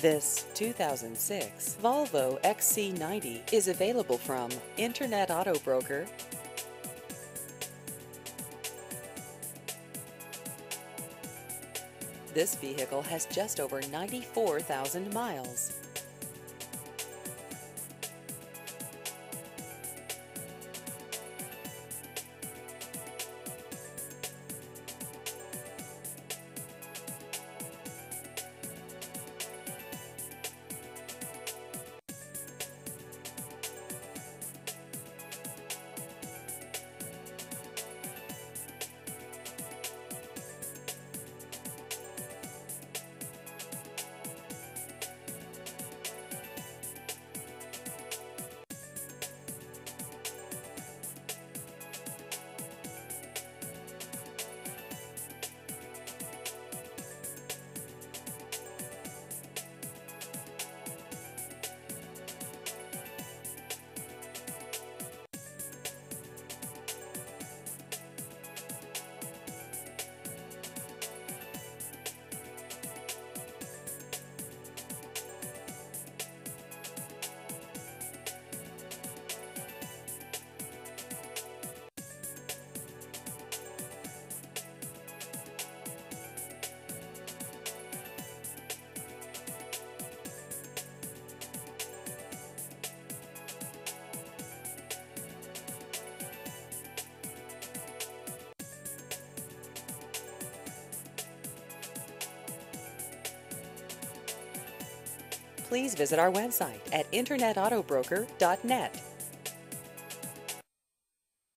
This 2006 Volvo XC90 is available from Internet Auto Broker. This vehicle has just over 94,000 miles. Please visit our website at internetautobroker.net.